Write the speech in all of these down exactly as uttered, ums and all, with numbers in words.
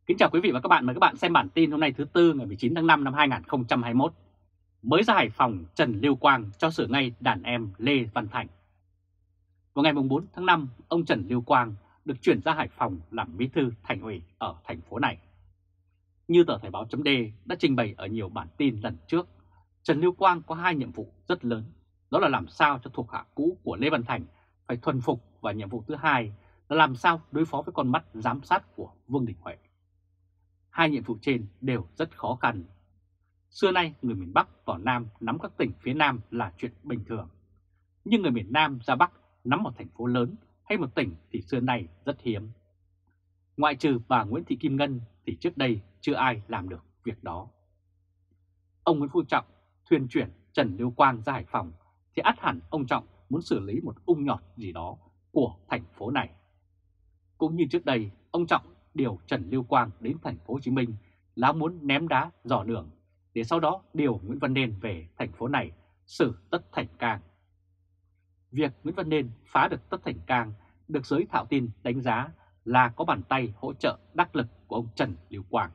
Kính chào quý vị và các bạn, mời các bạn xem bản tin hôm nay thứ Tư ngày mười chín tháng năm năm hai nghìn không trăm hai mươi mốt. Mới ra Hải Phòng, Trần Lưu Quang cho xử ngay đàn em Lê Văn Thành. Vào ngày bốn tháng năm, ông Trần Lưu Quang được chuyển ra Hải Phòng làm bí thư thành ủy ở thành phố này. Như tờ Thời báo chấm D đã trình bày ở nhiều bản tin lần trước, Trần Lưu Quang có hai nhiệm vụ rất lớn, đó là làm sao cho thuộc hạ cũ của Lê Văn Thành phải thuần phục, và nhiệm vụ thứ hai là làm sao đối phó với con mắt giám sát của Vương Đình Huệ. Hai nhiệm vụ trên đều rất khó khăn. Xưa nay người miền Bắc vào Nam nắm các tỉnh phía Nam là chuyện bình thường. Nhưng người miền Nam ra Bắc nắm một thành phố lớn hay một tỉnh thì xưa nay rất hiếm. Ngoại trừ bà Nguyễn Thị Kim Ngân thì trước đây chưa ai làm được việc đó. Ông Nguyễn Phú Trọng thuyền chuyển Trần Lưu Quang ra Hải Phòng thì ắt hẳn ông Trọng muốn xử lý một ung nhọt gì đó của thành phố này. Cũng như trước đây, ông Trọng điều Trần Lưu Quang đến thành phố Hồ Chí Minh là muốn ném đá dò đường, để sau đó điều Nguyễn Văn Nên về thành phố này xử Tất Thành Cang. Việc Nguyễn Văn Nên phá được Tất Thành Cang được giới thạo tin đánh giá là có bàn tay hỗ trợ đắc lực của ông Trần Lưu Quang.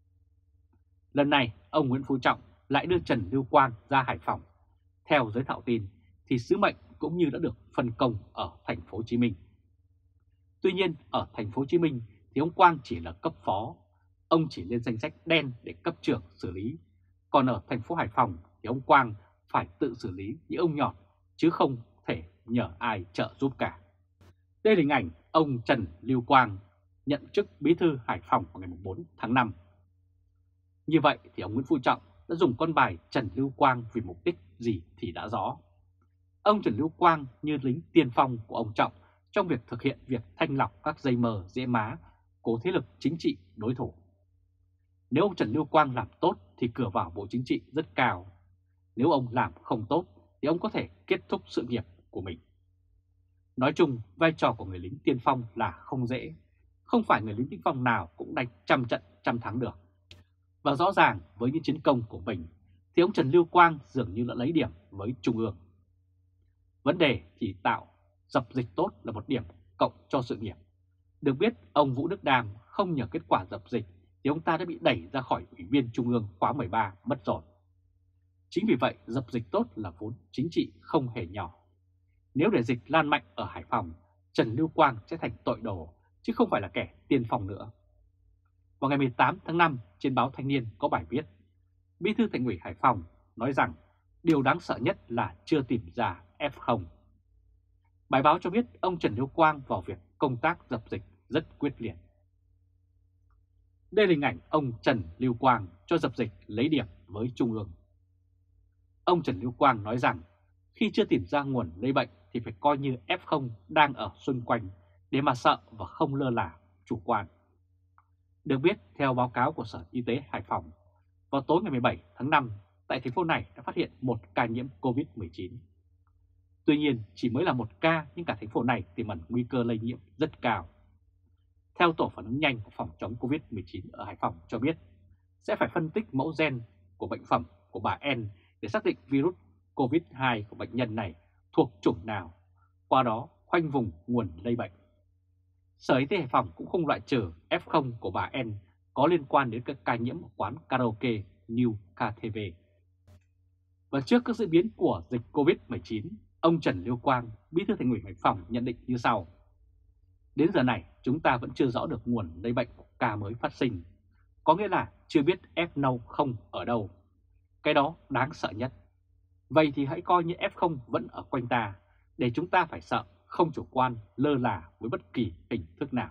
Lần này, ông Nguyễn Phú Trọng lại đưa Trần Lưu Quang ra Hải Phòng. Theo giới thạo tin thì sứ mệnh cũng như đã được phân công ở thành phố Hồ Chí Minh. Tuy nhiên, ở thành phố Hồ Chí Minh thì ông Quang chỉ là cấp phó, ông chỉ lên danh sách đen để cấp trưởng xử lý. Còn ở thành phố Hải Phòng thì ông Quang phải tự xử lý những ông nhọt, chứ không thể nhờ ai trợ giúp cả. Đây là hình ảnh ông Trần Lưu Quang nhận chức bí thư Hải Phòng vào ngày bốn tháng năm. Như vậy thì ông Nguyễn Phú Trọng đã dùng con bài Trần Lưu Quang vì mục đích gì thì đã rõ. Ông Trần Lưu Quang như lính tiên phong của ông Trọng trong việc thực hiện việc thanh lọc các dây mờ dễ má của thế lực chính trị đối thủ. Nếu ông Trần Lưu Quang làm tốt thì cửa vào Bộ Chính trị rất cao. Nếu ông làm không tốt thì ông có thể kết thúc sự nghiệp của mình. Nói chung, vai trò của người lính tiên phong là không dễ. Không phải người lính tiên phong nào cũng đánh trăm trận trăm thắng được. Và rõ ràng với những chiến công của mình thì ông Trần Lưu Quang dường như đã lấy điểm với Trung ương. Vấn đề thì tạo dập dịch tốt là một điểm cộng cho sự nghiệp. Được biết, ông Vũ Đức Đam không nhờ kết quả dập dịch thì ông ta đã bị đẩy ra khỏi Ủy viên Trung ương khóa mười ba mất rồi. Chính vì vậy, dập dịch tốt là vốn chính trị không hề nhỏ. Nếu để dịch lan mạnh ở Hải Phòng, Trần Lưu Quang sẽ thành tội đồ, chứ không phải là kẻ tiên phong nữa. Vào ngày mười tám tháng năm, trên báo Thanh Niên có bài viết, Bí thư Thành ủy Hải Phòng nói rằng điều đáng sợ nhất là chưa tìm ra ép không. Bài báo cho biết ông Trần Lưu Quang vào việc công tác dập dịch rất quyết liệt. Đây là hình ảnh ông Trần Lưu Quang cho dập dịch lấy điểm với Trung ương. Ông Trần Lưu Quang nói rằng khi chưa tìm ra nguồn lây bệnh thì phải coi như ép không đang ở xung quanh để mà sợ và không lơ là, chủ quan. Được biết, theo báo cáo của Sở Y tế Hải Phòng, vào tối ngày mười bảy tháng năm, tại thành phố này đã phát hiện một ca nhiễm Covid mười chín. Tuy nhiên, chỉ mới là một ca nhưng cả thành phố này tiềm ẩn nguy cơ lây nhiễm rất cao. Theo tổ phản ứng nhanh của phòng chống Covid mười chín ở Hải Phòng cho biết, sẽ phải phân tích mẫu gen của bệnh phẩm của bà N để xác định virus Covid hai của bệnh nhân này thuộc chủng nào, qua đó khoanh vùng nguồn lây bệnh. Sở Y tế Hải Phòng cũng không loại trừ ép không của bà N có liên quan đến các ca nhiễm ở quán karaoke New ca tê vê. Và trước các diễn biến của dịch Covid mười chín, ông Trần Lưu Quang, Bí thư Thành ủy Hải Phòng nhận định như sau. Đến giờ này, chúng ta vẫn chưa rõ được nguồn lây bệnh của ca mới phát sinh, có nghĩa là chưa biết ép không ở đâu. Cái đó đáng sợ nhất. Vậy thì hãy coi như ép không vẫn ở quanh ta, để chúng ta phải sợ, không chủ quan, lơ là với bất kỳ hình thức nào.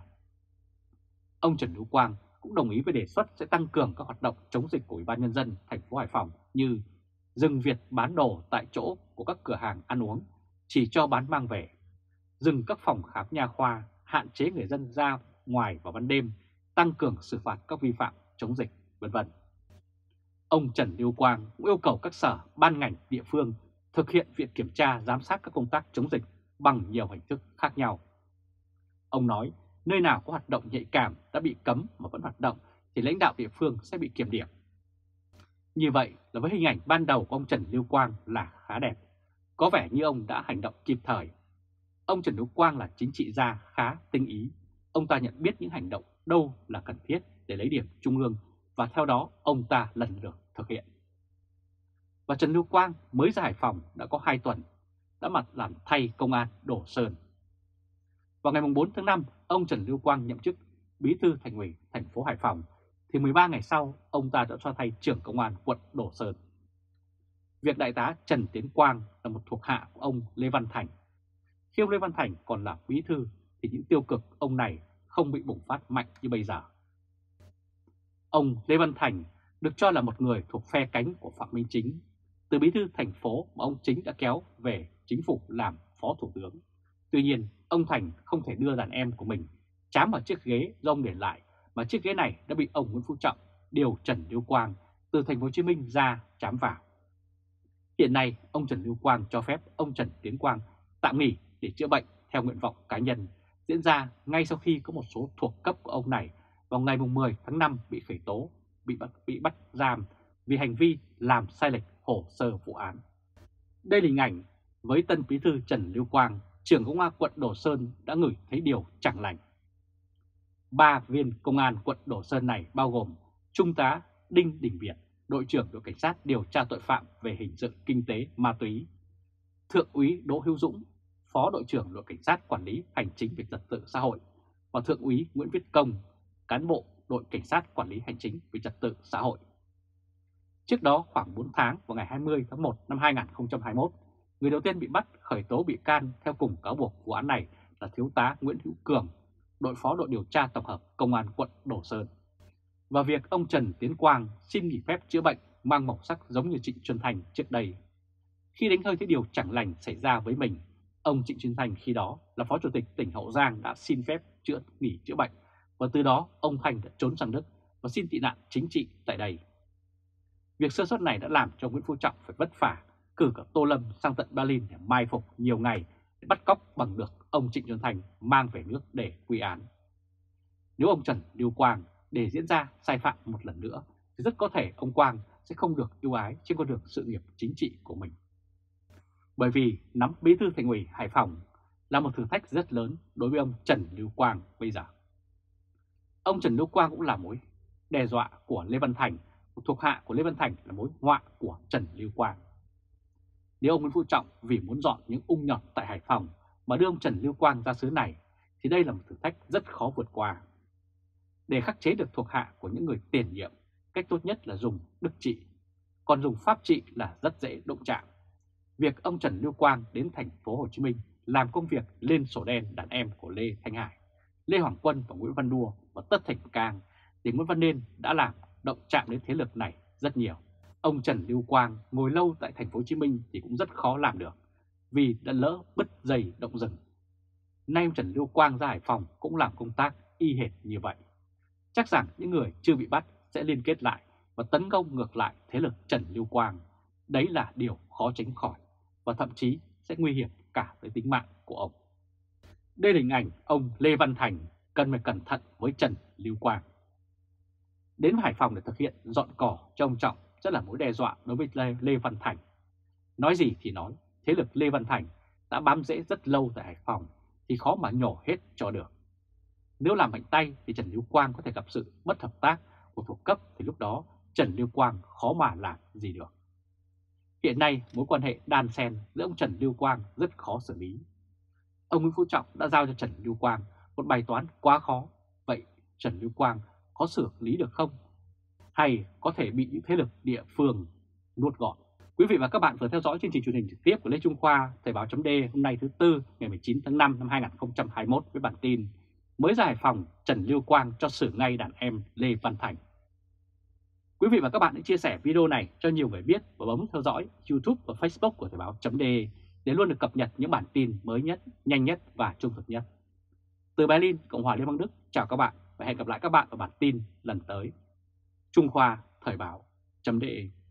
Ông Trần Lưu Quang cũng đồng ý với đề xuất sẽ tăng cường các hoạt động chống dịch của Ủy ban Nhân dân thành phố Hải Phòng như dừng việc bán đồ tại chỗ của các cửa hàng ăn uống, chỉ cho bán mang về, dừng các phòng khám nha khoa, hạn chế người dân ra ngoài vào ban đêm, tăng cường xử phạt các vi phạm chống dịch, vân vân. Ông Trần Lưu Quang cũng yêu cầu các sở, ban ngành, địa phương thực hiện việc kiểm tra, giám sát các công tác chống dịch bằng nhiều hình thức khác nhau. Ông nói, nơi nào có hoạt động nhạy cảm đã bị cấm mà vẫn hoạt động thì lãnh đạo địa phương sẽ bị kiểm điểm. Như vậy là với hình ảnh ban đầu của ông Trần Lưu Quang là khá đẹp, có vẻ như ông đã hành động kịp thời. Ông Trần Lưu Quang là chính trị gia khá tinh ý, ông ta nhận biết những hành động đâu là cần thiết để lấy điểm trung ương và theo đó ông ta lần lượt thực hiện. Và Trần Lưu Quang mới ra Hải Phòng đã có hai tuần, đã mặt làm thay công an Đồ Sơn. Vào ngày bốn tháng năm, ông Trần Lưu Quang nhậm chức Bí thư Thành ủy thành phố Hải Phòng, thì mười ba ngày sau, ông ta đã cho thay trưởng công an quận Đồ Sơn. Việc đại tá Trần Tiến Quang là một thuộc hạ của ông Lê Văn Thành. Khi ông Lê Văn Thành còn là bí thư thì những tiêu cực ông này không bị bùng phát mạnh như bây giờ. Ông Lê Văn Thành được cho là một người thuộc phe cánh của Phạm Minh Chính, từ bí thư thành phố mà ông Chính đã kéo về chính phủ làm phó thủ tướng. Tuy nhiên, ông Thành không thể đưa đàn em của mình trám vào chiếc ghế do ông để lại, mà chiếc ghế này đã bị ông Nguyễn Phú Trọng điều Trần Lưu Quang từ thành phố Hồ Chí Minh ra trám vào. Hiện nay, ông Trần Lưu Quang cho phép ông Trần Tiến Quang tạm nghỉ để chữa bệnh theo nguyện vọng cá nhân, diễn ra ngay sau khi có một số thuộc cấp của ông này vào ngày mười tháng năm bị khởi tố, bị bắt, bị bắt giam vì hành vi làm sai lệch hồ sơ vụ án. Đây là hình ảnh với tân bí thư Trần Lưu Quang, trưởng công an quận Đồ Sơn đã ngửi thấy điều chẳng lành. Ba viên công an quận Đồ Sơn này bao gồm Trung tá Đinh Đình Việt, đội trưởng đội cảnh sát điều tra tội phạm về hình sự kinh tế ma túy, Thượng úy Đỗ Hữu Dũng, phó đội trưởng đội cảnh sát quản lý hành chính về trật tự xã hội, và Thượng úy Nguyễn Viết Công, cán bộ đội cảnh sát quản lý hành chính về trật tự xã hội. Trước đó khoảng bốn tháng, vào ngày hai mươi tháng một năm hai nghìn không trăm hai mươi mốt, người đầu tiên bị bắt khởi tố bị can theo cùng cáo buộc vụ án này là thiếu tá Nguyễn Hữu Cường, đội phó đội điều tra tổng hợp công an quận Đồ Sơn. Và việc ông Trần Tiến Quang xin nghỉ phép chữa bệnh mang màu sắc giống như Trịnh Xuân Thanh trước đây. Khi đánh hơi thấy điều chẳng lành xảy ra với mình, ông Trịnh Xuân Thanh khi đó là phó chủ tịch tỉnh Hậu Giang đã xin phép chữa nghỉ chữa bệnh, và từ đó ông Thanh đã trốn sang Đức và xin tị nạn chính trị tại đây. Việc sơ suất này đã làm cho Nguyễn Phú Trọng phải vất vả cử cả Tô Lâm sang tận Berlin để mai phục nhiều ngày để bắt cóc bằng được ông Trịnh Xuân Thanh mang về nước để quy án. Nếu ông Trần Lưu Quang để diễn ra sai phạm một lần nữa thì rất có thể ông Quang sẽ không được ưu ái trên con đường sự nghiệp chính trị của mình. Bởi vì nắm bí thư Thành ủy Hải Phòng là một thử thách rất lớn đối với ông Trần Lưu Quang bây giờ. Ông Trần Lưu Quang cũng là mối đe dọa của Lê Văn Thành, thuộc hạ của Lê Văn Thành là mối họa của Trần Lưu Quang. Nếu ông Nguyễn Phú Trọng vì muốn dọn những ung nhọt tại Hải Phòng mà đưa ông Trần Lưu Quang ra xứ này thì đây là một thử thách rất khó vượt qua. Để khắc chế được thuộc hạ của những người tiền nhiệm, cách tốt nhất là dùng đức trị, còn dùng pháp trị là rất dễ động chạm. Việc ông Trần Lưu Quang đến thành phố Hồ Chí Minh làm công việc lên sổ đen đàn em của Lê Thanh Hải, Lê Hoàng Quân và Nguyễn Văn Đua và Tất Thành Cang thì Nguyễn Văn Nên đã làm động chạm đến thế lực này rất nhiều. Ông Trần Lưu Quang ngồi lâu tại thành phố Hồ Chí Minh thì cũng rất khó làm được vì đã lỡ bứt dây động rừng. Nay ông Trần Lưu Quang ra Hải Phòng cũng làm công tác y hệt như vậy. Chắc rằng những người chưa bị bắt sẽ liên kết lại và tấn công ngược lại thế lực Trần Lưu Quang. Đấy là điều khó tránh khỏi và thậm chí sẽ nguy hiểm cả tới tính mạng của ông. Đây là hình ảnh ông Lê Văn Thành cần phải cẩn thận với Trần Lưu Quang. Đến Hải Phòng để thực hiện dọn cỏ cho ông Trọng rất là mối đe dọa đối với Lê, Lê Văn Thành. Nói gì thì nói, thế lực Lê Văn Thành đã bám rễ rất lâu tại Hải Phòng thì khó mà nhổ hết cho được. Nếu làm mạnh tay thì Trần Lưu Quang có thể gặp sự bất hợp tác của thuộc cấp thì lúc đó Trần Lưu Quang khó mà làm gì được. Hiện nay mối quan hệ đan xen giữa ông Trần Lưu Quang rất khó xử lý. Ông Nguyễn Phú Trọng đã giao cho Trần Lưu Quang một bài toán quá khó. Vậy Trần Lưu Quang có xử lý được không? Hay có thể bị những thế lực địa phương nuốt gọn? Quý vị và các bạn vừa theo dõi chương trình truyền hình trực tiếp của Lê Trung Khoa, Thời báo chấm D hôm nay thứ Tư ngày mười chín tháng năm năm hai nghìn không trăm hai mươi mốt với bản tin mới ra Hải Phòng, Trần Lưu Quang cho xử ngay đàn em Lê Văn Thành. Quý vị và các bạn hãy chia sẻ video này cho nhiều người biết và bấm theo dõi YouTube và Facebook của Thời báo chấm D để luôn được cập nhật những bản tin mới nhất, nhanh nhất và trung thực nhất. Từ Berlin, Cộng hòa Liên bang Đức, chào các bạn và hẹn gặp lại các bạn ở bản tin lần tới. Trung Khoa, Thời báo chấm D.